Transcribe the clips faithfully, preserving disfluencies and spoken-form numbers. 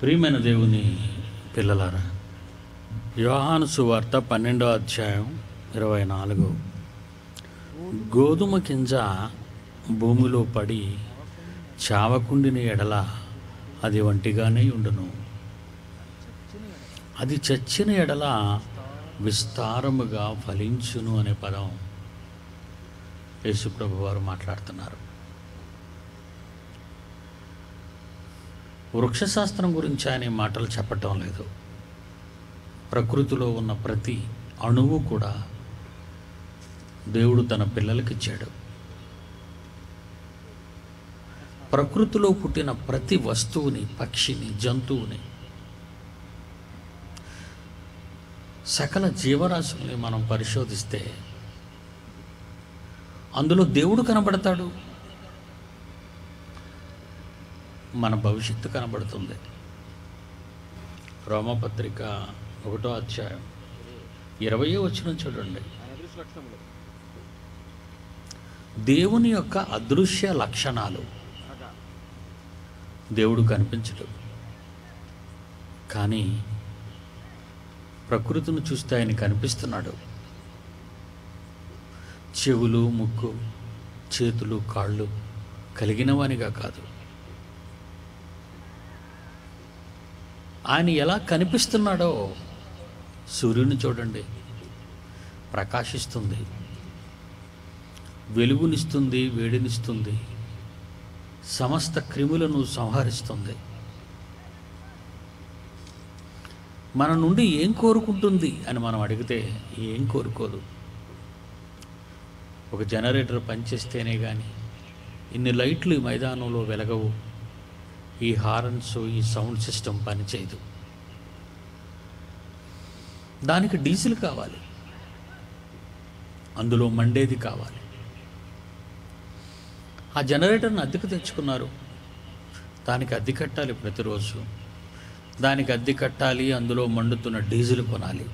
ప్రియమైన దేవుని పిల్లలారా, యోహాను సువార్త పన్నెండో అధ్యాయం ఇరవై నాలుగు. గోధుమ గింజ భూమిలో పడి చావకుండిన ఎడల అది వంటిగానే ఉండును, అది చచ్చిన ఎడల విస్తారముగా ఫలించును అనే పదం యేసుప్రభు వారు మాట్లాడుతున్నారు. వృక్షశాస్త్రం గురించి ఆయన మాటలు చెప్పటం లేదు. ప్రకృతిలో ఉన్న ప్రతి అణువు కూడా దేవుడు తన పిల్లలకి ఇచ్చాడు. ప్రకృతిలో పుట్టిన ప్రతి వస్తువుని, పక్షిని, జంతువుని, సకల జీవరాశుల్ని మనం పరిశోధిస్తే అందులో దేవుడు కనబడతాడు, మన భవిష్యత్తు కనబడుతుంది. రోమపత్రిక ఒకటో అధ్యాయం ఇరవయో వచనం చూడండి. దేవుని యొక్క అదృశ్య లక్షణాలు. దేవుడు కనిపించడు, కానీ ప్రకృతిని చూస్తే ఆయన కనిపిస్తున్నాడు. చెవులు, ముక్కు, చేతులు, కాళ్ళు కలిగినవానిగా కాదు. ఆయన ఎలా కనిపిస్తున్నాడో సూర్యుని చూడండి, ప్రకాశిస్తుంది, వెలుగునిస్తుంది, వేడినిస్తుంది, సమస్త క్రిములను సంహరిస్తుంది. మన నుండి ఏం కోరుకుంటుంది అని మనం అడిగితే ఏం కోరుకోదు. ఒక జనరేటర్ పనిచేస్తేనే కానీ ఇన్ని లైట్లు ఈ మైదానంలో వెలగవు, ఈ హార్న్స్, ఈ సౌండ్ సిస్టమ్ పనిచేయదు. దానికి డీజిల్ కావాలి, అందులో మండేది కావాలి. ఆ జనరేటర్ని అద్దెకు తెచ్చుకున్నారు, దానికి అద్దె కట్టాలి ప్రతిరోజు, దానికి అద్దె కట్టాలి, అందులో మండుతున్న డీజిల్ కొనాలి.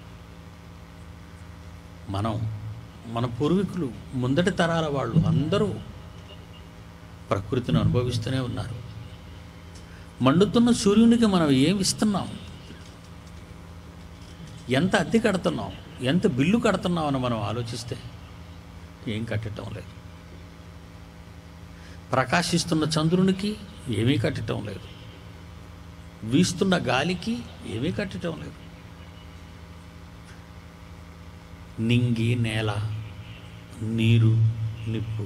మనం, మన పూర్వీకులు, ముందటి తరాల వాళ్ళు అందరూ ప్రకృతిని అనుభవిస్తూనే ఉన్నారు. మండుతున్న సూర్యునికి మనం ఏమి ఇస్తున్నాం, ఎంత అద్దె కడుతున్నాం, ఎంత బిల్లు కడుతున్నాం అని మనం ఆలోచిస్తే ఏం కట్టడం లేదు. ప్రకాశిస్తున్న చంద్రునికి ఏమీ కట్టడం లేదు, వీస్తున్న గాలికి ఏమీ కట్టడం లేదు. నింగి, నేల, నీరు, నిప్పు,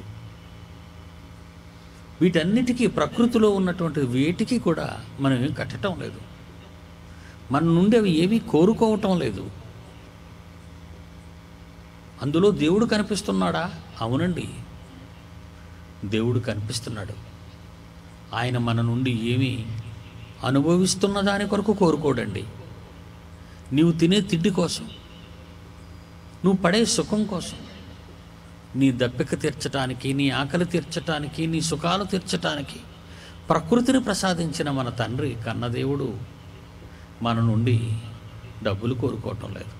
వీటన్నిటికీ, ప్రకృతిలో ఉన్నటువంటి వేటికి కూడా మనం ఏం కట్టడం లేదు. మన నుండి అవి ఏమీ కోరుకోవటం లేదు. అందులో దేవుడు కనిపిస్తున్నాడా? అవునండి, దేవుడు కనిపిస్తున్నాడు. ఆయన మన నుండి ఏమీ అనుభవిస్తున్న దాని కొరకు కోరుకోడండి. నీవు తినే తిండి కోసం, నువ్వు పడే సుఖం కోసం, నీ దప్పిక తీర్చటానికి, నీ ఆకలి తీర్చటానికి, నీ సుఖాలు తీర్చటానికి ప్రకృతిని ప్రసాదించిన మన తండ్రి కన్నదేవుడు మన నుండి డబ్బులు కోరుకోవటం లేదు.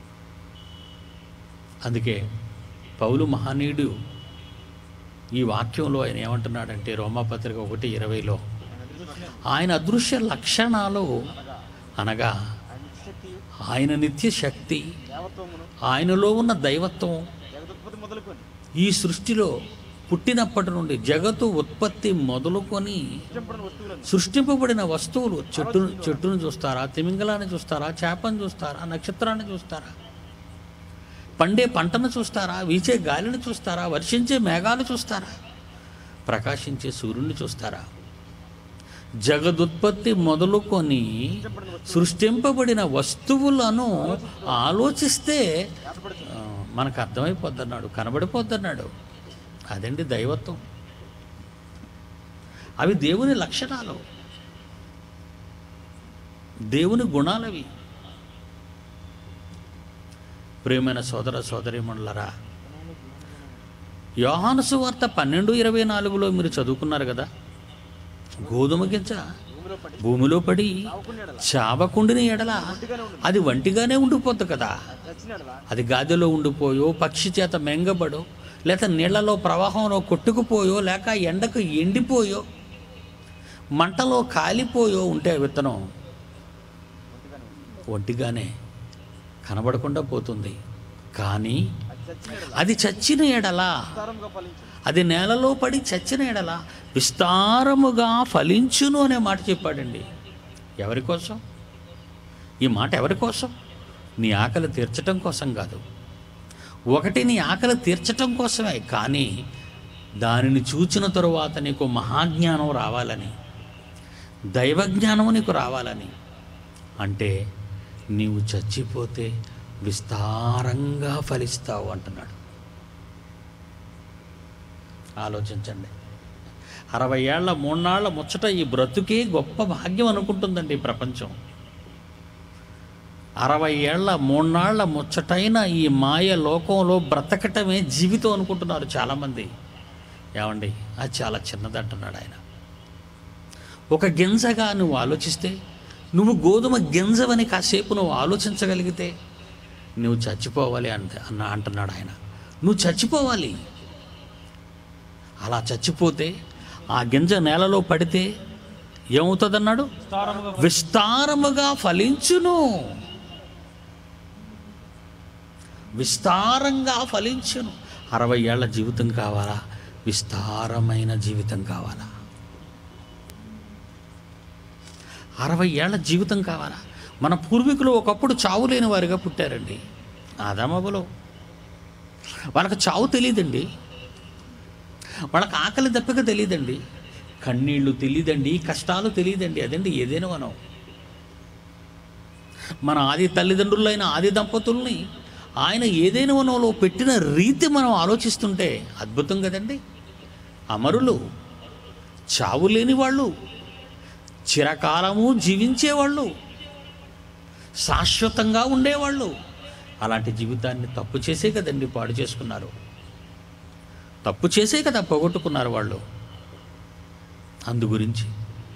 అందుకే పౌలు మహనీయుడు ఈ వాక్యంలో ఆయన ఏమంటున్నాడంటే, రోమాపత్రిక ఒకటి ఇరవైలో, ఆయన అదృశ్య లక్షణాలు అనగా ఆయన నిత్య శక్తి, ఆయనలో ఉన్న దైవత్వం, ఈ సృష్టిలో పుట్టినప్పటి నుండి జగత్తు ఉత్పత్తి మొదలుకొని సృష్టింపబడిన వస్తువులు, చెట్టు చెట్టును చూస్తారా, తిమింగలాన్ని చూస్తారా, చేపను చూస్తారా, నక్షత్రాన్ని చూస్తారా, పండే పంటను చూస్తారా, వీచే గాలిని చూస్తారా, వర్షించే మేఘాలు చూస్తారా, ప్రకాశించే సూర్యుని చూస్తారా, జగదుత్పత్తి మొదలుకొని సృష్టింపబడిన వస్తువులను ఆలోచిస్తే మనకు అర్థమైపోద్దన్నాడు, కనబడిపోద్దన్నాడు. అదండి దైవత్వం. అవి దేవుని లక్షణాలు, దేవుని గుణాలవి. ప్రియమైన సోదర సోదరీమణులారా, యోహాను సువార్త పన్నెండు ఇరవై నాలుగులో మీరు చదువుకున్నారు కదా, గోధుమ గింజ భూమిలో పడి చావకుండిన ఎడల అది వంటిగానే ఉండిపోద్ది కదా. అది గాదిలో ఉండిపోయో, పక్షి చేత మెంగబడో, లేక నీళ్లలో ప్రవాహంలో కొట్టుకుపోయో, లేక ఎండకు ఎండిపోయో మంటలో కాలిపోయో ఉంటే ఆ విత్తనం ఒంటిగానే కనబడకుండా పోతుంది. కానీ అది చచ్చిన ఎడల, అది నేలలో పడి చచ్చిన ఎడల విస్తారముగా ఫలించును అనే మాట చెప్పాడండి. ఎవరి కోసం ఈ మాట? ఎవరి కోసం? నీ ఆకలి తీర్చటం కోసం కాదు. ఒకటి నీ ఆకలి తీర్చటం కోసమే, కానీ దానిని చూచిన తరువాత నీకు మహాజ్ఞానం రావాలని, దైవజ్ఞానం నీకు రావాలని. అంటే నీవు చచ్చిపోతే విస్తారంగా ఫలిస్తావు అంటున్నాడు. ఆలోచించండి. అరవై ఏళ్ల మూన్నాళ్ల ముచ్చట ఈ బ్రతుకే గొప్ప భాగ్యం అనుకుంటుందండి ఈ ప్రపంచం. అరవై ఏళ్ల మూన్నాళ్ల ముచ్చటైన ఈ మాయ లోకంలో బ్రతకటమే జీవితం అనుకుంటున్నారు చాలామంది. ఏమండి, అది చాలా చిన్నది అంటున్నాడు ఆయన. ఒక గింజగా నువ్వు ఆలోచిస్తే, నువ్వు గోధుమ గింజవని కాసేపు నువ్వు ఆలోచించగలిగితే నువ్వు చచ్చిపోవాలి అంట అన్న అంటున్నాడు ఆయన. నువ్వు చచ్చిపోవాలి. అలా చచ్చిపోతే ఆ గింజ నేలలో పడితే ఏమవుతుందన్నాడు? విస్తారముగా ఫలించును. విస్తారంగా ఫలించును. అరవై ఏళ్ల జీవితం కావాలా? విస్తారమైన జీవితం కావాలా? అరవై ఏళ్ల జీవితం కావాలా? మన పూర్వీకులు ఒకప్పుడు చావు లేని వారిగా పుట్టారండి. ఆదామవ్వలు వాళ్ళకి చావు తెలియదండి, వాళ్ళకి ఆకలి దప్పిక తెలియదండి, కన్నీళ్ళు తెలియదండి, కష్టాలు తెలియదండి. అదండి ఏదైనా మనం మన ఆది తల్లిదండ్రులైన ఆది దంపతుల్ని ఆయన ఏదైనా వనంలో పెట్టిన రీతి మనం ఆలోచిస్తుంటే అద్భుతం కదండి. అమరులు, చావు లేని వాళ్ళు, చిరకాలము జీవించేవాళ్ళు, శాశ్వతంగా ఉండేవాళ్ళు. అలాంటి జీవితాన్ని తప్పు చేసే కదండి పాడు చేసుకున్నారు. తప్పు చేసే కదా పోగొట్టుకున్నారు వాళ్ళు. అందు గురించి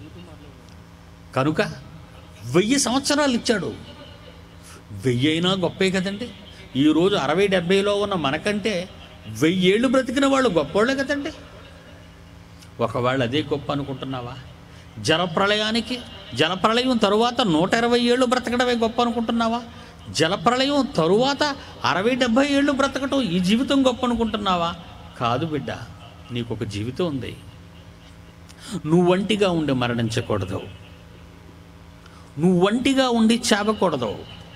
కనుక వెయ్యి సంవత్సరాలు ఇచ్చాడు. వెయ్యి అయినా గొప్పే కదండి. ఈరోజు అరవై డెబ్బైలో ఉన్న మనకంటే వెయ్యేళ్ళు బ్రతికిన వాళ్ళు గొప్పోళ్ళే కదండి. ఒకవేళ అదే గొప్ప అనుకుంటున్నావా? జలప్రళయానికి జలప్రళయం తరువాత నూట ఇరవై ఏళ్ళు బ్రతకడమే గొప్ప అనుకుంటున్నావా? జలప్రళయం తరువాత అరవై డెబ్భై ఏళ్ళు బ్రతకటం ఈ జీవితం గొప్ప అనుకుంటున్నావా? కాదు బిడ్డ, నీకు ఒక జీవితం ఉంది. నువ్వు ఒంటిగా ఉండి మరణించకూడదు, నువ్వు ఒంటిగా ఉండి చావకూడదు.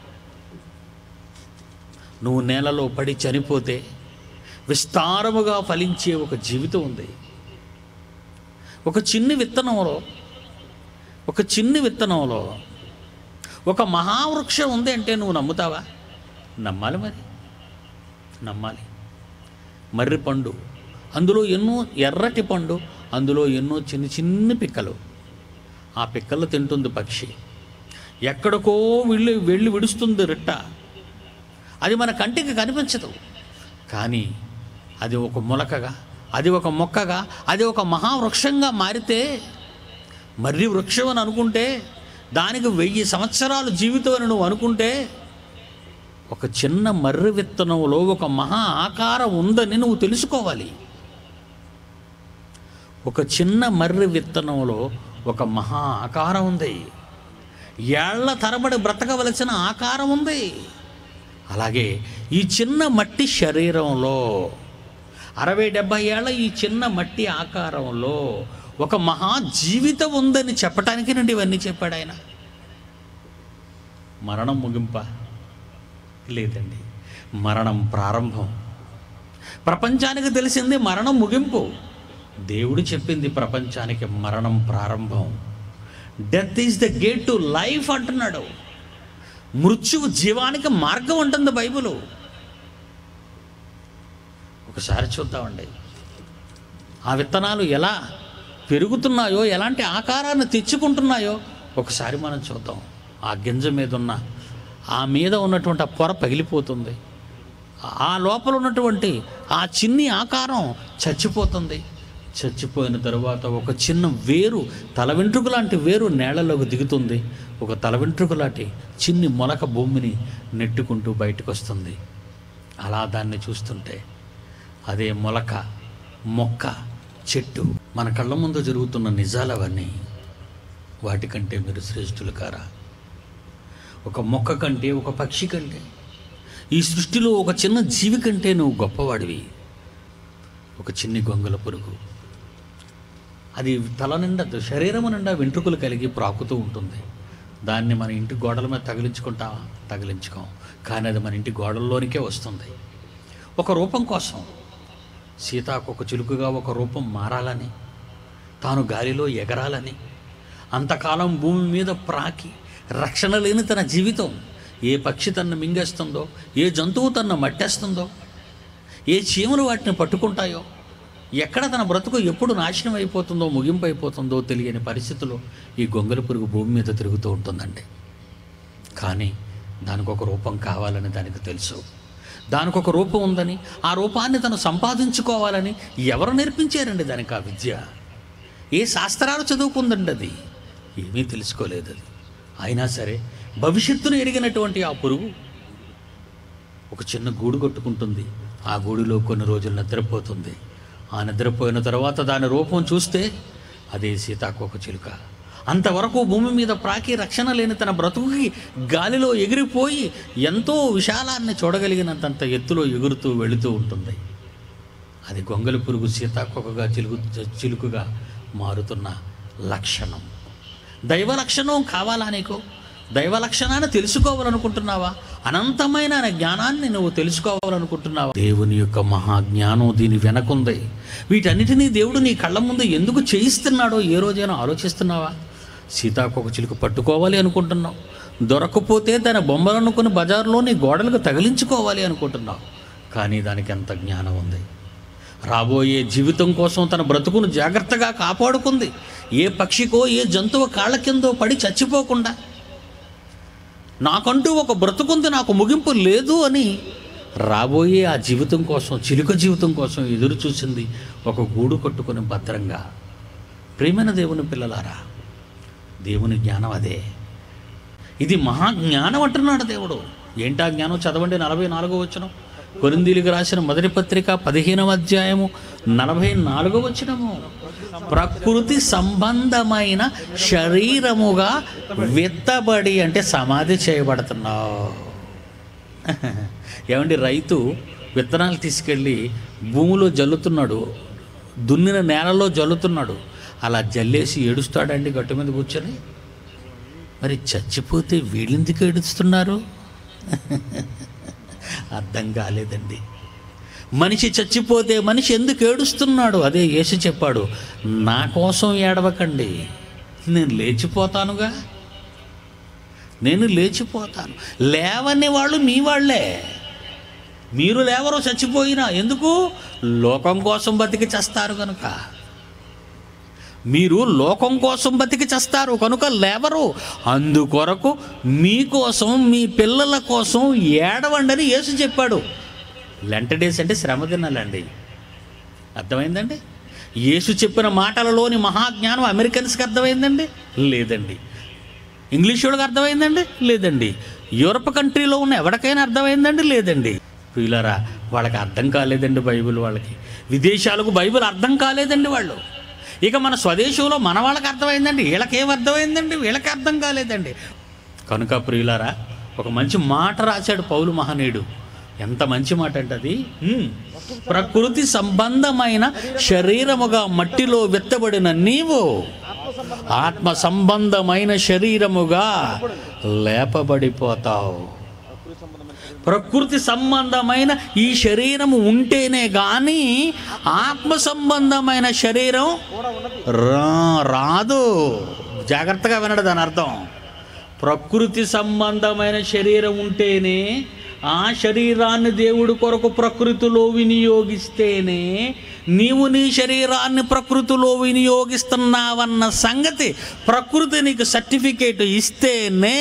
నువ్వు నేలలో పడి చనిపోతే విస్తారముగా ఫలించే ఒక జీవితం ఉంది. ఒక చిన్ని విత్తనంలో ఒక చిన్ని విత్తనంలో ఒక మహావృక్షం ఉంది అంటే నువ్వు నమ్ముతావా? నమ్మాలి, మరి నమ్మాలి. మర్రి పండు, అందులో ఎన్నో ఎర్రటి పండు, అందులో ఎన్నో చిన్న చిన్న పిక్కలు. ఆ పిక్కలు తింటుంది పక్షి. ఎక్కడికో వెళ్ళి వెళ్ళి విడుస్తుంది రిట్ట. అది మన కంటికి కనిపించదు, కానీ అది ఒక మొలకగా, అది ఒక మొక్కగా, అది ఒక మహావృక్షంగా మారితే, మర్రి వృక్షం అని అనుకుంటే, దానికి వెయ్యి సంవత్సరాలు జీవితం అని నువ్వు అనుకుంటే, ఒక చిన్న మర్రి విత్తనంలో ఒక మహా ఆకారం ఉందని నువ్వు తెలుసుకోవాలి. ఒక చిన్న మర్రి విత్తనంలో ఒక మహా ఆకారం ఉంది. ఏళ్ల తరబడి బ్రతకవలసిన ఆకారం ఉంది. అలాగే ఈ చిన్న మట్టి శరీరంలో, అరవై డెబ్భై ఏళ్ళ ఈ చిన్న మట్టి ఆకారంలో ఒక మహా జీవితం ఉందని చెప్పటానికి నుండి ఇవన్నీ చెప్పాడు ఆయన. మరణం ముగింప లేదండి, మరణం ప్రారంభం. ప్రపంచానికి తెలిసింది మరణం ముగింపు, దేవుడు చెప్పింది ప్రపంచానికి మరణం ప్రారంభం. Death is the gate to life అంటున్నాడు. మృత్యువు జీవానికి మార్గం అంటుంది బైబిలు. ఒకసారి చూద్దామండి ఆ విత్తనాలు ఎలా పెరుగుతున్నాయో, ఎలాంటి ఆకారాన్ని తెచ్చుకుంటున్నాయో ఒకసారి మనం చూద్దాం. ఆ గింజ మీద ఉన్న ఆ మీద ఉన్నటువంటి ఆ పొర పగిలిపోతుంది. ఆ లోపల ఉన్నటువంటి ఆ చిన్ని ఆకారం చచ్చిపోతుంది. చచ్చిపోయిన తరువాత ఒక చిన్న వేరు, తల వెంట్రుక లాంటి వేరు నేలలోకి దిగుతుంది. ఒక తల వెంట్రుక లాంటి చిన్ని మొలక భూమిని నెట్టుకుంటూ బయటకు వస్తుంది. అలా దాన్ని చూస్తుంటే అదే మొలక, మొక్క, చెట్టు మన కళ్ళ ముందు జరుగుతున్న నిజాలు అవన్నీ. వాటికంటే మీరు శ్రేష్ఠులు కారా? ఒక మొక్క కంటే, ఒక పక్షి కంటే, ఈ సృష్టిలో ఒక చిన్న జీవి కంటే నువ్వు గొప్పవాడివి. ఒక చిన్ని గొంగల పురుగు, అది తల నిండా, శరీరం నిండా వెంట్రుకలు కలిగి ప్రాకుతూ ఉంటుంది. దాన్ని మన ఇంటి గోడల మీద తగిలించుకుంటావా? తగిలించుకోం. కానీ అది మన ఇంటి గోడల్లోనికే వస్తుంది. ఒక రూపం కోసం, సీతాకొక చిలుకగా ఒక రూపం మారాలని, తాను గాలిలో ఎగరాలని, అంతకాలం భూమి మీద ప్రాకి రక్షణ లేని తన జీవితం, ఏ పక్షి తన్ను మింగేస్తుందో, ఏ జంతువు తన్ను మట్టేస్తుందో, ఏ చీమలు వాటిని పట్టుకుంటాయో, ఎక్కడ తన బ్రతుకు ఎప్పుడు నాశనం అయిపోతుందో, ముగింపు అయిపోతుందో తెలియని పరిస్థితుల్లో ఈ గొంగళి పురుగు భూమి మీద తిరుగుతూ ఉంటుందండి. కానీ దానికి ఒక రూపం కావాలని దానికి తెలుసు. దానికి ఒక రూపం ఉందని, ఆ రూపాన్ని తను సంపాదించుకోవాలని ఎవరు నేర్పించారండి దానికి ఆ విద్య? ఏ శాస్త్రాలు చదువుకుందండి? అది ఏమీ తెలుసుకోలేదు. అది అయినా సరే భవిష్యత్తును ఎరిగినటువంటి ఆ పురుగు ఒక చిన్న గూడు కట్టుకుంటుంది. ఆ గూడులో కొన్ని రోజులు నిద్రపోతుంది. ఆ నిద్రపోయిన తర్వాత దాని రూపం చూస్తే అదే సీతాకోక చిలుక. అంతవరకు భూమి మీద ప్రాకి రక్షణ లేని తన బ్రతుకుకి గాలిలో ఎగిరిపోయి ఎంతో విశాలాన్ని చూడగలిగినంత ఎత్తులో ఎగురుతూ వెళుతూ ఉంటుంది. అది గొంగళి పురుగు సీతాకోకగా చిలుకు చిలుకుగా మారుతున్న లక్షణం. దైవ లక్షణం కావాలా నీకు? దైవ లక్షణాన్ని తెలుసుకోవాలనుకుంటున్నావా? అనంతమైన జ్ఞానాన్ని నువ్వు తెలుసుకోవాలనుకుంటున్నావా? దేవుని యొక్క మహాజ్ఞానం దీని వెనకుంది. వీటన్నిటినీ దేవుడు నీ కళ్ళ ముందు ఎందుకు చేయిస్తున్నాడో ఏ రోజైనా ఆలోచిస్తున్నావా? సీతాకోక చిలుక పట్టుకోవాలి అనుకుంటున్నావు, దొరకపోతే దాని బొమ్మలనుకుని బజార్లో నీ గోడలకు తగిలించుకోవాలి అనుకుంటున్నావు. కానీ దానికి ఎంత జ్ఞానం ఉంది! రాబోయే జీవితం కోసం తన బ్రతుకును జాగ్రత్తగా కాపాడుకుంది. ఏ పక్షికో ఏ జంతువు కాళ్ళ కిందో పడి చచ్చిపోకుండా, నాకంటూ ఒక బ్రతుకుంది, నాకు ముగింపు లేదు అని రాబోయే ఆ జీవితం కోసం, చిలుక జీవితం కోసం ఎదురు చూసింది ఒక గూడు కట్టుకుని భద్రంగా. ప్రియమైన దేవుని పిల్లలారా, దేవుని జ్ఞానం అదే. ఇది మహాజ్ఞానం అంటున్నాడు దేవుడు. ఏంటా జ్ఞానం? చదవండి నలభై నాలుగో వచనం, కొరింథీయులకు రాసిన మొదటి పత్రిక పదిహేనవ అధ్యాయము నలభై నాలుగో వచనము. ప్రకృతి సంబంధమైన శరీరముగా విత్తబడి, అంటే సమాధి చేయబడుతున్నావు. ఏమండి, రైతు విత్తనాలు తీసుకెళ్ళి భూమిలో జల్లుతున్నాడు, దున్నిన నేలలో జల్లుతున్నాడు. అలా జల్లేసి ఏడుస్తాడండి గట్టు మీద కూర్చొని? మరి చచ్చిపోతే వీళ్ళెందుకు ఏడుస్తున్నారు? అర్థం కాలేదండి. మనిషి చచ్చిపోతే మనిషి ఎందుకు ఏడుస్తున్నాడు? అదే యేసు చెప్పాడు, నా కోసం ఏడవకండి, నేను లేచిపోతానుగా, నేను లేచిపోతాను. లేవని వాళ్ళు మీ వాళ్ళే, మీరు లేవరు చచ్చిపోయినా. ఎందుకు? లోకం కోసం బతికి చేస్తారు కనుక. మీరు లోకం కోసం బతికి చేస్తారు కనుక లేవరు. అందుకొరకు మీకోసం, మీ పిల్లల కోసం ఏడవండి అని యేసు చెప్పాడు. లెంట డేస్ అంటే శ్రమ దినాలండి. అర్థమైందండి? యేసు చెప్పిన మాటలలోని మహాజ్ఞానం అమెరికన్స్కి అర్థమైందండి? లేదండి. ఇంగ్లీష్ వాళ్ళకి అర్థమైందండి? లేదండి. యూరప్ కంట్రీలో ఉన్న ఎవరికైనా అర్థమైందండి? లేదండి. వీళ్ళరా, వాళ్ళకి అర్థం కాలేదండి బైబిల్. వాళ్ళకి విదేశాలకు బైబిల్ అర్థం కాలేదండి వాళ్ళు. ఇక మన స్వదేశంలో మన వాళ్ళకి అర్థమైందండి, వీళ్ళకేం అర్థమైందండి? వీళ్ళకి అర్థం కాలేదండి. కనుక ప్రియులారా, ఒక మంచి మాట రాశాడు పౌలు మహనీయుడు. ఎంత మంచి మాట అంటే అది, ప్రకృతి సంబంధమైన శరీరముగా మట్టిలో విత్తబడిన నీవు ఆత్మ సంబంధమైన శరీరముగా లేపబడిపోతావు. ప్రకృతి సంబంధమైన ఈ శరీరము ఉంటేనే కానీ ఆత్మ సంబంధమైన శరీరం రాదు. జాగ్రత్తగా వినడు దాని అర్థం. ప్రకృతి సంబంధమైన శరీరం ఉంటేనే, ఆ శరీరాన్ని దేవుడి కొరకు ప్రకృతిలో వినియోగిస్తేనే నీవు నీ శరీరాన్ని ప్రకృతిలో వినియోగిస్తున్నావన్న సంగతి ప్రకృతి నీకు సర్టిఫికేట్ ఇస్తేనే.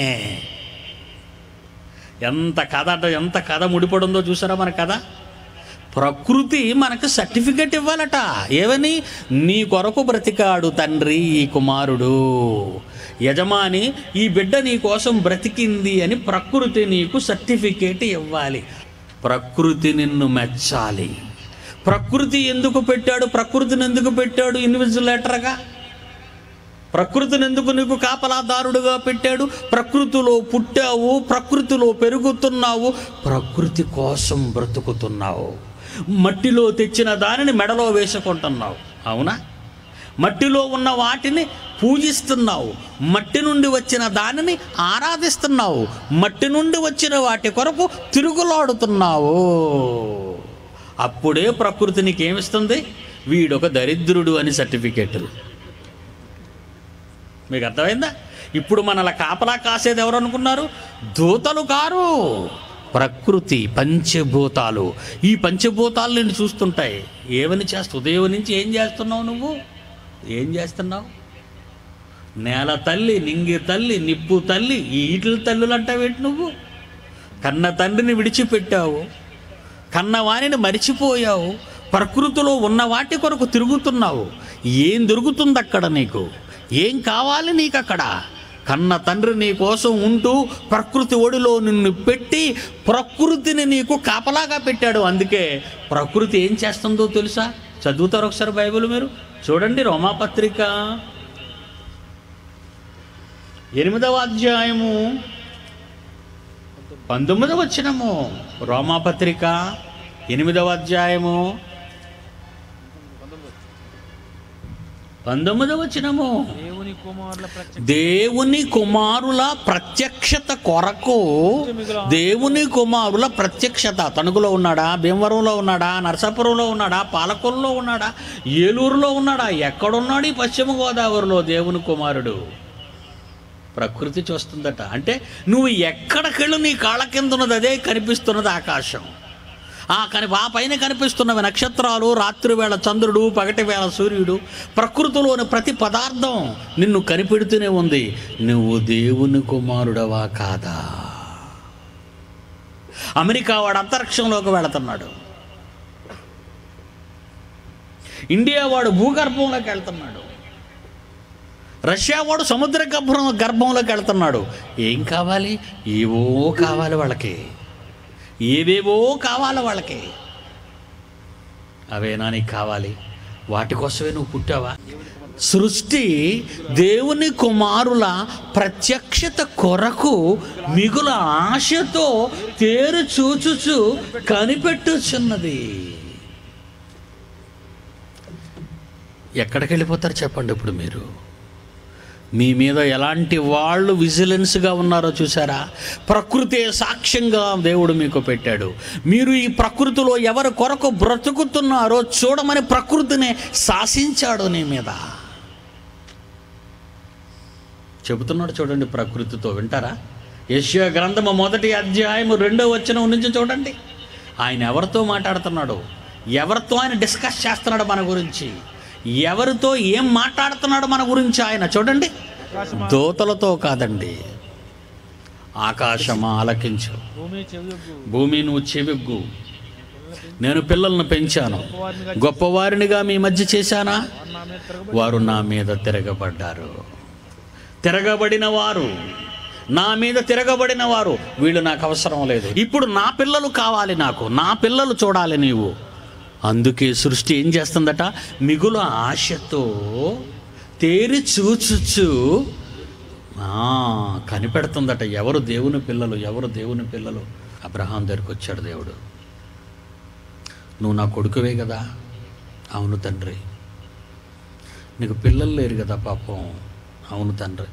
ఎంత కథ అంటే ఎంత కథ ముడిపడుందో చూసారా మన కథ? ప్రకృతి మనకు సర్టిఫికెట్ ఇవ్వాలట. ఏమని? నీ కొరకు బ్రతికాడు తండ్రి ఈ కుమారుడు, యజమాని ఈ బిడ్డ నీ కోసం బ్రతికింది అని ప్రకృతి నీకు సర్టిఫికేట్ ఇవ్వాలి. ప్రకృతి నిన్ను మెచ్చాలి. ప్రకృతి ఎందుకు పెట్టాడు? ప్రకృతిని ఎందుకు పెట్టాడు ఇన్విజిలేటర్గా? ప్రకృతిని ఎందుకు నీకు కాపలాదారుడుగా పెట్టాడు? ప్రకృతిలో పుట్టావు, ప్రకృతిలో పెరుగుతున్నావు, ప్రకృతి కోసం బ్రతుకుతున్నావు. మట్టిలో తెచ్చిన దానిని మెడలో వేసుకుంటున్నావు, అవునా? మట్టిలో ఉన్న వాటిని పూజిస్తున్నావు, మట్టి నుండి వచ్చిన దానిని ఆరాధిస్తున్నావు, మట్టి నుండి వచ్చిన వాటి కొరకు తిరుగులాడుతున్నావు. అప్పుడే ప్రకృతి నీకేమిస్తుంది? వీడొక దరిద్రుడు అని సర్టిఫికెట్. మీకు అర్థమైందా? ఇప్పుడు మనల కాపలా కాసేది ఎవరు అనుకున్నారు? దూతలు కారు, ప్రకృతి, పంచభూతాలు. ఈ పంచభూతాలు నిన్ను చూస్తుంటాయి. ఏమని చేస్తావు? ఉదయం నుంచి ఏం చేస్తున్నావు? నువ్వు ఏం చేస్తున్నావు? నేల తల్లి, నింగి తల్లి, నిప్పు తల్లి, ఈ ఈటల తల్లులు అంటావేంటి? నువ్వు కన్న తండ్రిని విడిచిపెట్టావు, కన్నవాణిని మరిచిపోయావు, ప్రకృతిలో ఉన్న వాటి కొరకు తిరుగుతున్నావు. ఏం దొరుకుతుంది అక్కడ నీకు? ఏం కావాలి నీకు అక్కడ? కన్న తండ్రి నీ కోసం ఉంటూ ప్రకృతి ఒడిలో నిన్ను పెట్టి ప్రకృతిని నీకు కాపలాగా పెట్టాడు. అందుకే ప్రకృతి ఏం చేస్తుందో తెలుసా? చదువుతారు ఒకసారి బైబిల్ మీరు చూడండి. రోమాపత్రిక ఎనిమిదవ అధ్యాయము పంతొమ్మిదవ వచనము. రోమాపత్రిక ఎనిమిదవ అధ్యాయము పంతొమ్మిదవ వచనము. దేవుని కుమారుల ప్రత్యక్షత కొరకు, దేవుని కుమారుల ప్రత్యక్షత. తణుకులో ఉన్నాడా? భీమవరంలో ఉన్నాడా? నరసాపురంలో ఉన్నాడా? పాలకొల్లో ఉన్నాడా? ఏలూరులో ఉన్నాడా? ఎక్కడున్నాడు? ఈ పశ్చిమ గోదావరిలో దేవుని కుమారుడు. ప్రకృతి చూస్తుందట. అంటే నువ్వు ఎక్కడికెళ్ళు నీ కాళ్ళ కింద ఉన్నది అదే కనిపిస్తున్నది ఆకాశం. ఆ కని ఆ పైన కనిపిస్తున్నవి నక్షత్రాలు, రాత్రివేళ చంద్రుడు, పగటి వేళ సూర్యుడు. ప్రకృతిలోని ప్రతి పదార్థం నిన్ను కనిపెడుతూనే ఉంది. నువ్వు దేవుని కుమారుడవా కాదా? అమెరికా వాడు అంతరిక్షంలోకి వెళుతున్నాడు, ఇండియా వాడు భూగర్భంలోకి వెళ్తున్నాడు, రష్యా వాడు సముద్ర గర్భం గర్భంలోకి వెళ్తున్నాడు. ఏం కావాలి? ఏవో కావాలి వాళ్ళకి, ఏవేవో కావాలి వాళ్ళకి. అవేనా నీకు కావాలి? వాటి కోసమే నువ్వు పుట్టావా? సృష్టి దేవుని కుమారుల ప్రత్యక్షత కొరకు మిగుల ఆశతో తేరు చూచుచు కనిపెట్టుచున్నది. ఎక్కడికి వెళ్ళిపోతారు చెప్పండి ఇప్పుడు మీరు? మీ మీద ఎలాంటి వాళ్ళు విజిలెన్స్గా ఉన్నారో చూసారా? ప్రకృతే సాక్ష్యంగా దేవుడు మీకు పెట్టాడు. మీరు ఈ ప్రకృతిలో ఎవరి కొరకు బ్రతుకుతున్నారో చూడమని ప్రకృతిని శాసించాడు నీ మీద. చెబుతున్నాడు చూడండి ప్రకృతితో. వింటారా? యెషయా గ్రంథము మొదటి అధ్యాయము రెండో వచనం నుంచి చూడండి. ఆయన ఎవరితో మాట్లాడుతున్నాడు? ఎవరితో ఆయన డిస్కస్ చేస్తున్నాడు మన గురించి? ఎవరితో ఏం మాట్లాడుతున్నాడు మన గురించి ఆయన? చూడండి. దూతలతో కాదండి. ఆకాశమా ఆలకించు, భూమి నువ్వు చెవిగ్గు. నేను పిల్లలను పెంచాను, గొప్పవారినిగా మీ మధ్య చేశానా? వారు నా మీద తిరగబడ్డారు. తిరగబడిన వారు, నా మీద తిరగబడిన వారు, వీళ్ళు నాకు అవసరం లేదు. ఇప్పుడు నా పిల్లలు కావాలి నాకు, నా పిల్లలు చూడాలి నీవు. అందుకే సృష్టి ఏం చేస్తుందట? మిగులు ఆశతో తేరి చూచుచు కనిపెడుతుందట. ఎవరు దేవుని పిల్లలు, ఎవరు దేవుని పిల్లలు? అబ్రహాం దగ్గరికి వచ్చాడు దేవుడు. నువ్వు నా కొడుకువే కదా? అవును తండ్రి. నీకు పిల్లలు లేరు కదా పాపం? అవును తండ్రి.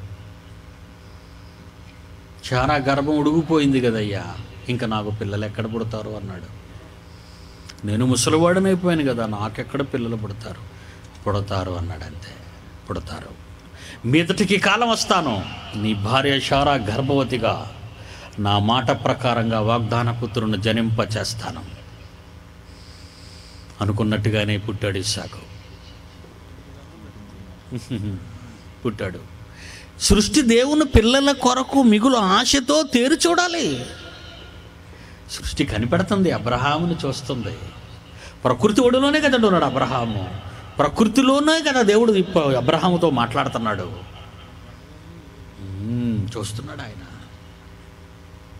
చాలా గర్భం ఉడిగిపోయింది కదయ్యా, ఇంకా నాకు పిల్లలు ఎక్కడ పుడతారు అన్నాడు. నేను ముసలివాడనైపోయాను కదా, నాకెక్కడ పిల్లలు పుడతారు? పుడతారు అన్నాడు. అంతే, పుడతారు. మీదటికి కాలం వస్తాను, నీ భార్య శారా గర్భవతిగా నా మాట ప్రకారంగా వాగ్దాన పుత్రుని జనింప చేస్తాను. అనుకున్నట్టుగానే పుట్టాడు ఇస్సాకు. పుట్టాడు. సృష్టి దేవుని పిల్లల కొరకు మిగులు ఆశతో తేరు చూడాలి. సృష్టి కనిపెడుతుంది, అబ్రహాముని చూస్తుంది. ప్రకృతి ఒడిలోనే కదా ఉన్నాడు అబ్రహాము. ప్రకృతిలోనే కదా దేవుడు అబ్రహాముతో మాట్లాడుతున్నాడు. చూస్తున్నాడు ఆయన.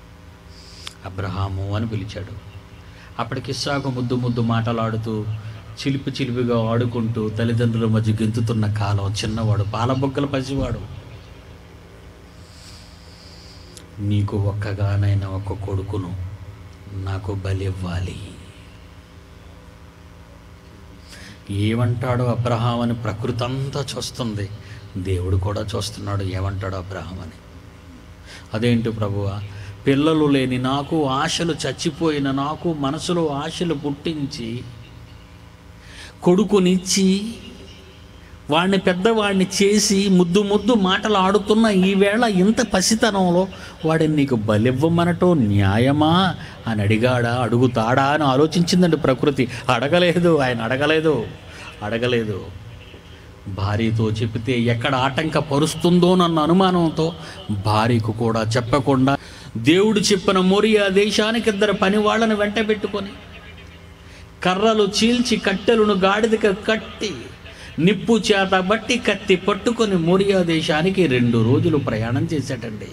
అబ్రహాము అని పిలిచాడు. అప్పటికి ఇస్సాకు ముద్దు ముద్దు మాటలాడుతూ చిలిపి చిలిపిగా ఆడుకుంటూ తల్లిదండ్రుల మధ్య గెంతుతున్న కాలం, చిన్నవాడు పాలబొక్కల పసివాడు. నీకు ఒక్కగానైనా ఒక కొడుకును నాకు బలివ్వాలి. ఏమంటాడో అబ్రహాం అని ప్రకృతి అంతా చూస్తుంది, దేవుడు కూడా చూస్తున్నాడు ఏమంటాడో అబ్రహాం అని. అదేంటి ప్రభువా, పిల్లలు లేని నాకు, ఆశలు చచ్చిపోయిన నాకు మనసులో ఆశలు పుట్టించి కొడుకునిచ్చి వాడిని పెద్దవాడిని చేసి ముద్దు ముద్దు మాటలు ఆడుతున్న ఈవేళ ఇంత పసితనంలో వాడిని నీకు బలివ్వమనటో న్యాయమా అని అడిగాడా, అడుగుతాడా అని ఆలోచించిందండి ప్రకృతి. అడగలేదు, ఆయన అడగలేదు అడగలేదు భార్యతో చెబితే ఎక్కడ ఆటంక పరుస్తుందో నన్న అనుమానంతో భార్యకు కూడా చెప్పకుండా దేవుడు చెప్పిన మోరియా దేశానికి ఇద్దరు పని వాళ్ళని వెంట పెట్టుకొని కర్రలు చీల్చి కట్టెలను గాడిదకి కట్టి నిప్పు చేత బట్టి కత్తి పట్టుకొని మోరియా దేశానికి రెండు రోజులు ప్రయాణం చేశాడండి.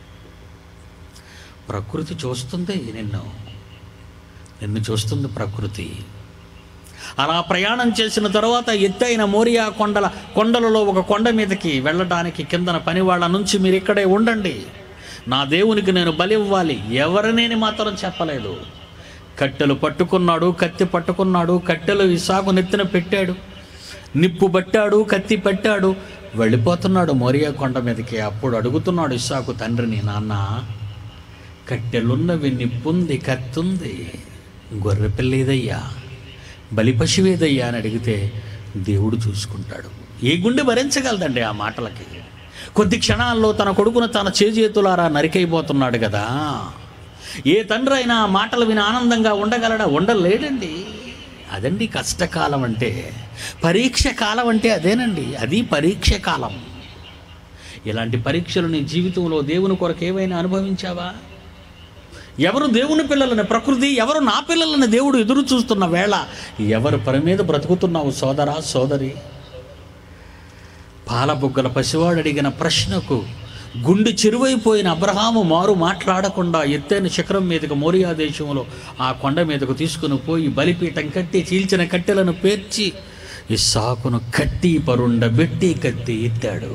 ప్రకృతి చూస్తుంది నిన్ను, నిన్ను చూస్తుంది ప్రకృతి. అలా ప్రయాణం చేసిన తర్వాత ఎత్తైన మోరియా కొండల కొండలలో ఒక కొండ మీదకి వెళ్ళడానికి కిందన పనివాళ్ళ నుంచి మీరు ఇక్కడే ఉండండి, నా దేవునికి నేను బలి ఇవ్వాలి, ఎవరినేని మాత్రం చెప్పలేదు. కట్టెలు పట్టుకున్నాడు, కత్తి పట్టుకున్నాడు, కట్టెలు ఇసాకు నెత్తిన పెట్టాడు, నిప్పు పట్టాడు, కత్తి పెట్టాడు, వెళ్ళిపోతున్నాడు మోరియా కొండ మీదకి. అప్పుడు అడుగుతున్నాడు ఇస్సాకు తండ్రిని, నాన్న కట్టెలున్నవి, నిప్పుంది, కత్తుంది, గొర్రె పిల్లేదయ్యా, బలి పశువేదయ్యా అని అడిగితే దేవుడు చూసుకుంటాడు. ఏ గుండె భరించగలదండి ఆ మాటలకి? కొద్ది క్షణాల్లో తన కొడుకును తన చేజేతులారా నరికైపోతున్నాడు కదా. ఏ తండ్రి అయినా ఆ మాటలు విని ఆనందంగా ఉండగలడా? ఉండలేడండి. అదండి కష్టకాలం అంటే, పరీక్ష కాలం అంటే అదేనండి, అది పరీక్ష కాలం. ఇలాంటి పరీక్షలు నీ జీవితంలో దేవుని కొరకు ఏవైనా అనుభవించావా? ఎవరు దేవుని పిల్లలని ప్రకృతి, ఎవరు నా పిల్లలని దేవుడు ఎదురు చూస్తున్న వేళ ఎవరు పరి మీద బ్రతుకుతున్నావు సోదరా సోదరి? పాలబుగ్గల పసివాడు అడిగిన ప్రశ్నకు గుండె చెరువైపోయిన అబ్రహాము మారు మాట్లాడకుండా ఎత్తైన శిఖరం మీదకు మోరియా దేశంలో ఆ కొండ మీదకు తీసుకుని పోయి బలిపీఠం కట్టి చీల్చిన కట్టెలను పేర్చి ఇస్సాకును కట్టి పరుండబెట్టి కత్తి ఎత్తాడు.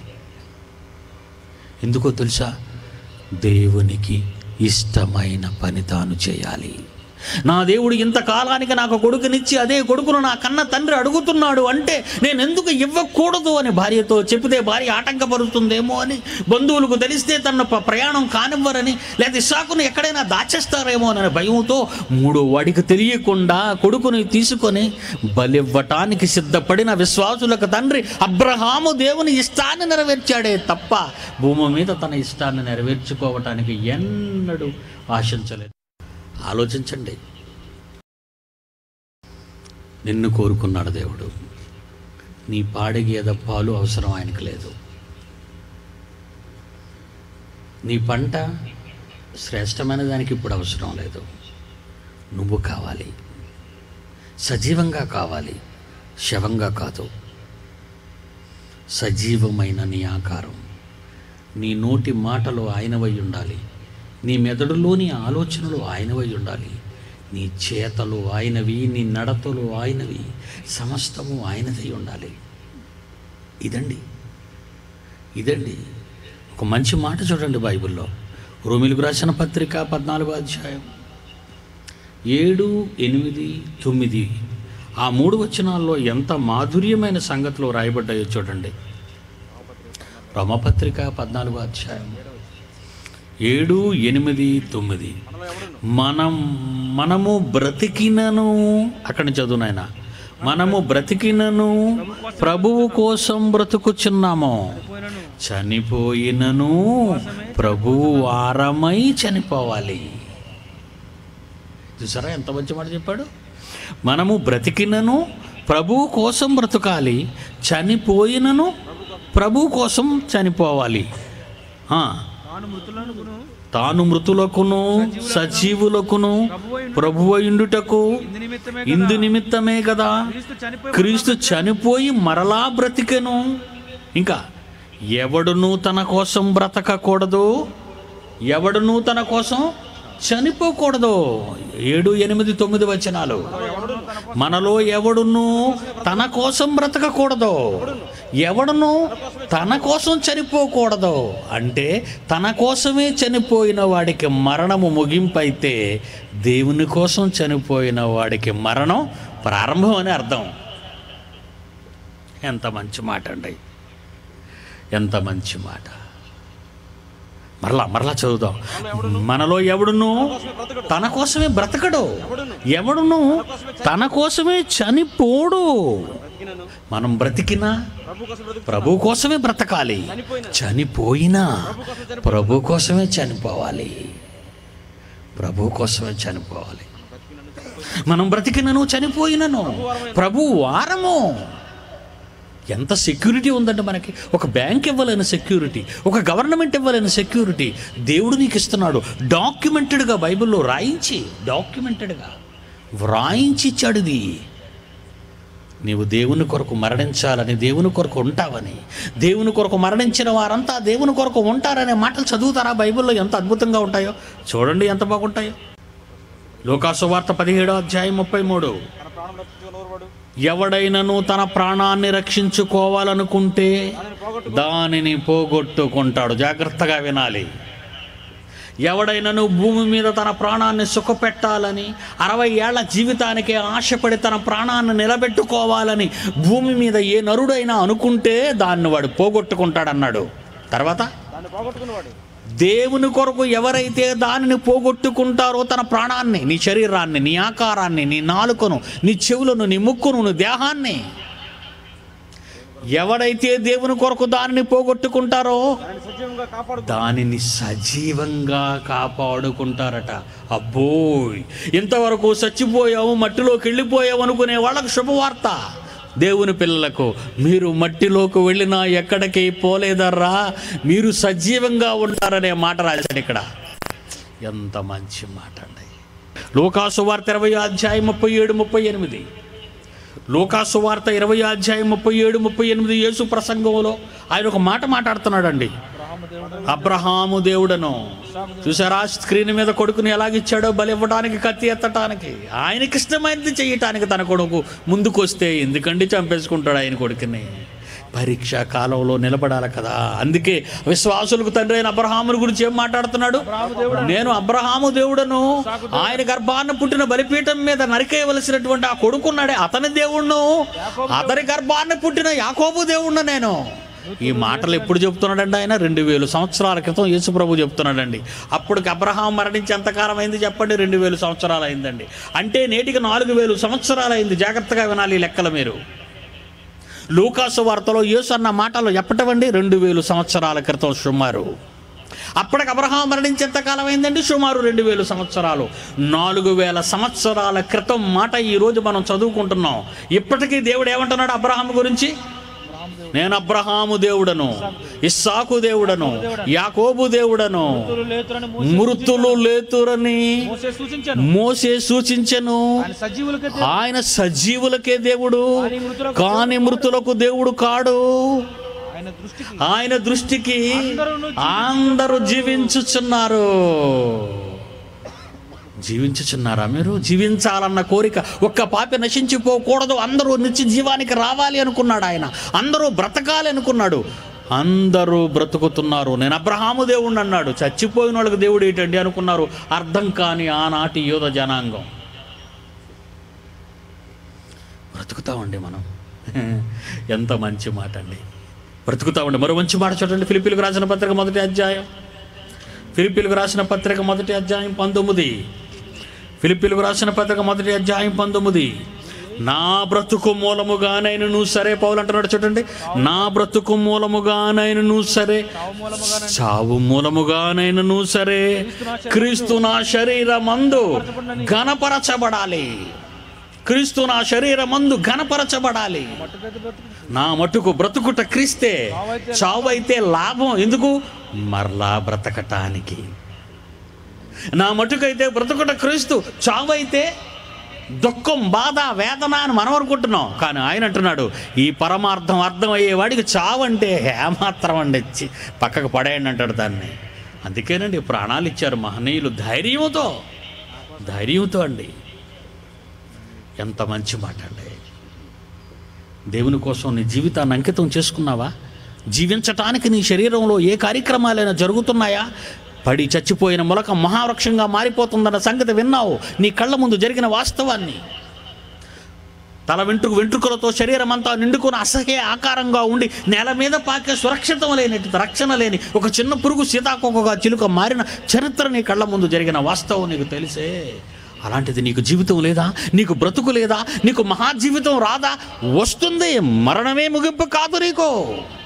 ఎందుకో తెలుసా? దేవునికి ఇష్టమైన పని తాను చేయాలి. నా దేవుడు ఇంతకాలానికి నాకు కొడుకునిచ్చి అదే కొడుకును నా కన్న తండ్రి అడుగుతున్నాడు అంటే నేను ఎందుకు ఇవ్వకూడదు అని భార్యతో చెబితే భార్య ఆటంకపరుస్తుందేమో అని, బంధువులకు తెలిస్తే తన ప్రయాణం కానివ్వరని, లేదా ఇస్సాకును ఎక్కడైనా దాచేస్తారేమో అనే భయంతో మూడో వాడికి తెలియకుండా కొడుకుని తీసుకొని బలివ్వటానికి సిద్ధపడిన విశ్వాసులకు తండ్రి అబ్రహాము దేవుని ఇష్టాన్ని నెరవేర్చాడే తప్ప భూమి మీద తన ఇష్టాన్ని నెరవేర్చుకోవటానికి ఎన్నడూ ఆశించలేదు. ఆలోచించండి. నిన్ను కోరుకున్నాడు దేవుడు. నీ పాడి గేద పాలు అవసరం ఆయనకు లేదు. నీ పంట శ్రేష్టమైన దానికి ఇప్పుడు అవసరం లేదు. నువ్వు కావాలి, సజీవంగా కావాలి, శవంగా కాదు. సజీవమైన నీ ఆకారం, నీ నోటి మాటలు ఆయనవై ఉండాలి, నీ మెదడులోని ఆలోచనలు ఆయనవై ఉండాలి, నీ చేతలు ఆయనవి, నీ నడతలు ఆయనవి, సమస్తము ఆయనదై ఉండాలి. ఇదండి ఇదండి ఒక మంచి మాట చూడండి బైబిల్లో. రోమీయులకు రాసిన పత్రిక పద్నాలుగో అధ్యాయం ఏడు ఎనిమిది తొమ్మిది ఆ మూడు వచనాల్లో ఎంత మాధుర్యమైన సంగతులు రాయబడ్డాయో చూడండి. రోమపత్రిక పద్నాలుగో అధ్యాయం ఏడు ఎనిమిది తొమ్మిది మనం మనము బ్రతికినను, అక్కడి నుంచి చదువు నాయన, మనము బ్రతికినను ప్రభువు కోసం బ్రతుకుచున్నాము, చనిపోయినను ప్రభువు వారమై చనిపోవాలి. చూసారా ఎంత మంచి మాట చెప్పాడు? మనము బ్రతికినను ప్రభువు కోసం బ్రతకాలి, చనిపోయినను ప్రభువు కోసం చనిపోవాలి. తాను మృతులకును సజీవులకును ప్రభువయుండుటకు ఇందు నిమిత్తమే కదా క్రీస్తు చనిపోయి మరలా బ్రతికెను. ఇంకా ఎవడును తన కోసం బ్రతకకూడదు, ఎవడును తన కోసం చనిపోకూడదు. ఏడు ఎనిమిది తొమ్మిది వచనాలు. మనలో ఎవడును తన కోసం బ్రతకకూడదు, ఎవడును తన కోసం చనిపోకూడదు. అంటే తన కోసమే చనిపోయిన వాడికి మరణము ముగింపు అయితే, దేవుని కోసం చనిపోయిన వాడికి మరణం ప్రారంభం అని అర్థం. ఎంత మంచి మాట అండి, ఎంత మంచి మాట. మరలా మరలా చదువుదాం. మనలో ఎవడును తన కోసమే బ్రతకడు, ఎవడును తన కోసమే చనిపోడు. మనం బ్రతికినా ప్రభు కోసమే బ్రతకాలి, చనిపోయినా ప్రభు కోసమే చనిపోవాలి, ప్రభు కోసమే చనిపోవాలి. మనం బ్రతికినను చనిపోయినను ప్రభు వారము. ఎంత సెక్యూరిటీ ఉందంటే మనకి. ఒక బ్యాంక్ ఇవ్వలేని సెక్యూరిటీ, ఒక గవర్నమెంట్ ఇవ్వలేని సెక్యూరిటీ దేవుడు నీకు ఇస్తున్నాడు. డాక్యుమెంటెడ్గా బైబిల్లో రాయించి, డాక్యుమెంటెడ్గా వ్రాయించి ఇచ్చాడు. ఇది నీవు దేవుని కొరకు మరణించాలని, దేవుని కొరకు ఉంటావని, దేవుని కొరకు మరణించిన వారంతా దేవుని కొరకు ఉంటారనే మాటలు చదువుతారా బైబిల్లో? ఎంత అద్భుతంగా ఉంటాయో చూడండి, ఎంత బాగుంటాయో. లోకాసు వార్త పదిహేడో అధ్యాయం ముప్పై మూడు. ఎవడైనను తన ప్రాణాన్ని రక్షించుకోవాలనుకుంటే దానిని పోగొట్టుకుంటాడు. జాగ్రత్తగా వినాలి. ఎవడైనను భూమి మీద తన ప్రాణాన్ని సుఖపెట్టాలని, అరవై ఏళ్ల జీవితానికి ఆశపడి తన ప్రాణాన్ని నిలబెట్టుకోవాలని భూమి మీద ఏ నరుడైనా అనుకుంటే దాన్ని వాడు పోగొట్టుకుంటాడన్నాడు. తర్వాత దేవుని కొరకు ఎవరైతే దానిని పోగొట్టుకుంటారో, తన ప్రాణాన్ని, నీ శరీరాన్ని, నీ ఆకారాన్ని, నీ నాలుకను, నీ చెవులను, నీ ముక్కును, నీ దేహాన్ని ఎవడైతే దేవుని కొరకు దానిని పోగొట్టుకుంటారో దానిని సజీవంగా కాపాడుకుంటారట. అబ్బోయ్, ఇంతవరకు చచ్చిపోయావు, మట్టిలోకి వెళ్ళిపోయావు అనుకునే వాళ్ళకు శుభవార్త. దేవుని పిల్లలకు, మీరు మట్టిలోకి వెళ్ళినా ఎక్కడికి పోలేదర్రా, మీరు సజీవంగా ఉంటారనే మాట రాశాడు ఇక్కడ. ఎంత మంచి మాట అండి. లోకాసు వార్త ఇరవై అధ్యాయం ముప్పై ఏడు ముప్పై ఎనిమిది. లోకాసు వార్త ఇరవై అధ్యాయం ముప్పై ఏడు ముప్పై ఎనిమిది యేసు ప్రసంగంలో ఆయన ఒక మాట మాట్లాడుతున్నాడండి. అబ్రహాము దేవుడను చూసారా, స్క్రీన్ మీద కొడుకుని ఎలాగిచ్చాడో, బలి ఇవ్వడానికి, కత్తి ఎత్తటానికి, ఆయనకి ఇష్టమైనది చేయటానికి తన కొడుకు ముందుకు వస్తే ఎందుకండి చంపేసుకుంటాడు ఆయన కొడుకుని? పరీక్షా కాలంలో నిలబడాలి కదా. అందుకే విశ్వాసులకు తండ్రి అయిన అబ్రహాముని గురించి ఏం మాట్లాడుతున్నాడు? నేను అబ్రహాము దేవుడను, ఆయన గర్భాన్ని పుట్టిన బలిపీఠం మీద నరికేయవలసినటువంటి ఆ కొడుకున్నాడే అతని దేవుణ్ణు, అతని గర్భాన్ని పుట్టిన యాకోబు దేవుణ్ణు నేను. ఈ మాటలు ఎప్పుడు చెప్తున్నాడండి ఆయన? రెండు వేలు సంవత్సరాల క్రితం యేసు ప్రభు చెప్తున్నాడండి. అప్పటికి అబ్రహాం మరణించి ఎంతకాలం అయింది చెప్పండి? రెండు వేలు సంవత్సరాలు అయిందండి. అంటే నేటికి నాలుగు వేలు సంవత్సరాలు అయింది. జాగ్రత్తగా వినాలి లెక్కలు మీరు. లూకాసు వార్తలో యేసు అన్న మాటలు ఎప్పటవండి? రెండు వేలు సంవత్సరాల క్రితం సుమారు. అప్పటికి అబ్రహాం మరణించి ఎంతకాలం అయిందండి? సుమారు రెండు వేలు సంవత్సరాలు. నాలుగు వేల సంవత్సరాల క్రితం మాట ఈరోజు మనం చదువుకుంటున్నాం. ఇప్పటికీ దేవుడు ఏమంటున్నాడు అబ్రహాం గురించి? నేను అబ్రహాము దేవుడను, ఇస్సాకు దేవుడను, యాకోబు దేవుడను. మృతులు లేతురని మోసే సూచించెను. ఆయన సజీవులకే దేవుడు, కాని మృతులకు దేవుడు కాడు. ఆయన దృష్టికి అందరూ జీవించుచున్నారు. జీవించుచున్నారా మీరు? జీవించాలన్న కోరిక, ఒక్క పాపి నశించిపోకూడదు, అందరూ నిత్య జీవానికి రావాలి అనుకున్నాడు ఆయన. అందరూ బ్రతకాలి అనుకున్నాడు. అందరూ బ్రతుకుతున్నారు. నేను అబ్రహాము దేవుణ్ణి అన్నాడు. చచ్చిపోయిన వాళ్ళకి దేవుడు ఏంటండి అనుకున్నారు. అర్థం కాని ఆనాటి యోధ జనాంగం. బ్రతుకుతామండి మనం. ఎంత మంచి మాట అండి. బ్రతుకుతామండి. మరో మంచి మాట చూడండి. ఫిలిప్పీలకు రాసిన పత్రిక మొదటి అధ్యాయం, ఫిలిప్పీలకు రాసిన పత్రిక మొదటి అధ్యాయం పంతొమ్మిది. ఫిలిప్పీలకు రాసిన పత్రిక మొదటి అధ్యాయం పంతొమ్మిది. నా బ్రతుకు మూలముగానైనను సరే, పౌలు అంటున్నాడు చూడండి, నా బ్రతుకు మూలముగానైనను సరే, చావు మూలముగానైనను సరే, క్రీస్తు నా శరీరమందు ఘనపరచబడాలి. క్రీస్తు నా శరీరమందు ఘనపరచబడాలి. నా మటుకు బ్రతుకుట క్రీస్తే, చావు అయితే లాభం. ఎందుకు? మరలా బ్రతకటానికి. నా మటుకైతే బ్రతుకుట క్రీస్తు, చావు అయితే దుఃఖం, బాధ, వేదన అని మనం అనుకుంటున్నాం. కానీ ఆయన అంటున్నాడు, ఈ పరమార్థం అర్థమయ్యేవాడికి చావు అంటే ఏమాత్రం అండి, పక్కకు పడేయండి అంటాడు దాన్ని. అందుకేనండి ప్రాణాలు ఇచ్చారు మహనీయులు ధైర్యంతో. ధైర్యంతో అండి. ఎంత మంచి మాట అండి. దేవుని కోసం నీ జీవితాన్ని అంకితం చేసుకున్నావా? జీవించటానికి నీ శరీరంలో ఏ కార్యక్రమాలైనా జరుగుతున్నాయా? పడి చచ్చిపోయిన మొలక మహావృక్షంగా మారిపోతుందన్న సంగతి విన్నావు. నీ కళ్ళ ముందు జరిగిన వాస్తవాన్ని, తల వెంట్రుకు వెంట్రుకలతో శరీరం అంతా నిండుకుని అసహ్య ఆకారంగా ఉండి నేల మీద పాకే సురక్షితం లేని రక్షణ లేని ఒక చిన్న పురుగు సీతాకోకగా చిలుక మారిన చరిత్ర నీ కళ్ళ ముందు జరిగిన వాస్తవం నీకు తెలిసే. అలాంటిది నీకు జీవితం లేదా? నీకు బ్రతుకు లేదా? నీకు మహాజీవితం రాదా? వస్తుంది. మరణమే ముగింపు కాదు నీకు.